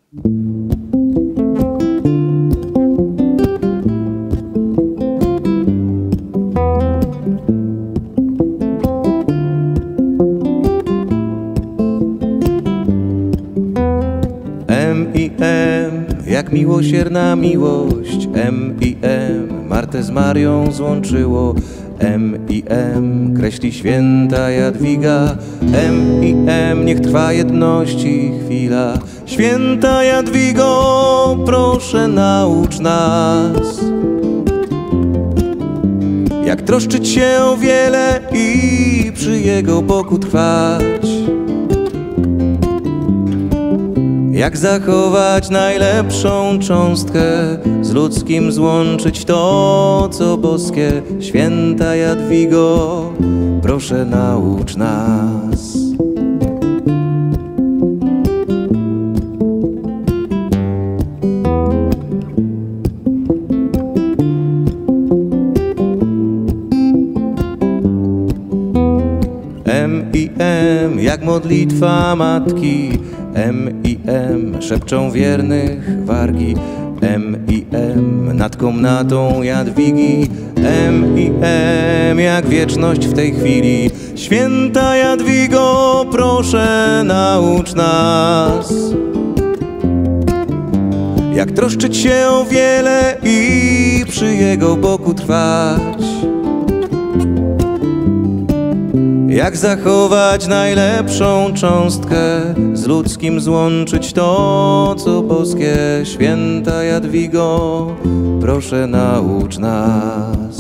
M jak miłosierna miłość. M Martę z Marią złączyło. M kreśli święta Jadwiga. M niech trwa jedności chwila. Święta Jadwigo, proszę naucz nas, jak troszczyć się o wiele i przy Jego boku trwać. Jak zachować najlepszą cząstkę, z ludzkim złączyć to, co boskie. Święta Jadwigo, proszę naucz nas. M jak modlitwa matki. M szepczą wiernych wargi. M nad komnatą Jadwigi. M jak wieczność w tej chwili. Święta Jadwigo, proszę naucz nas, jak troszczyć się o wiele i przy Jego boku trwać. Jak zachować najlepszą cząstkę, z ludzkim złączyć to, co boskie. Święta Jadwigo, proszę naucz nas.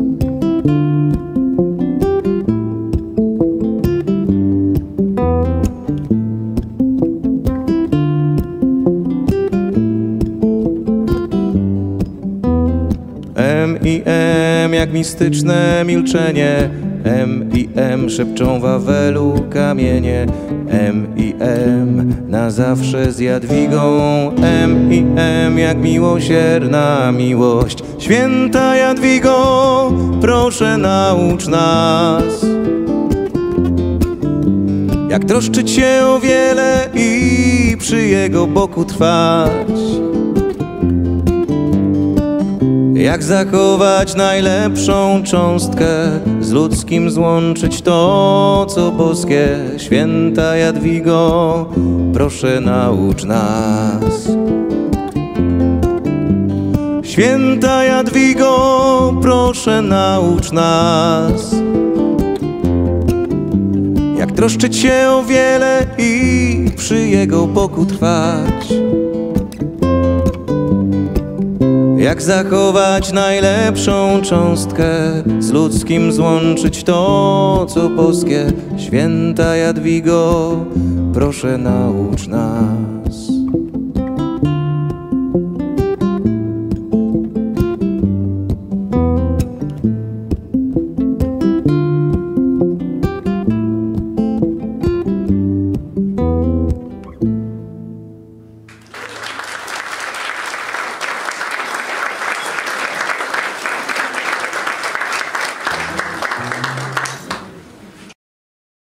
M jak mistyczne milczenie. M szepczą Wawelu kamienie. M na zawsze z Jadwigą. M jak miłosierna miłość. Święta Jadwigo, proszę naucz nas, jak troszczyć się o wiele i przy Jego boku trwać. Jak zachować najlepszą cząstkę, z ludzkim złączyć to, co boskie. Święta Jadwigo, proszę naucz nas. Święta Jadwigo, proszę naucz nas, jak troszczyć się o wiele i przy Jego boku trwać. Jak zachować najlepszą cząstkę, z ludzkim złączyć to, co boskie. Święta Jadwigo, proszę naucz nas.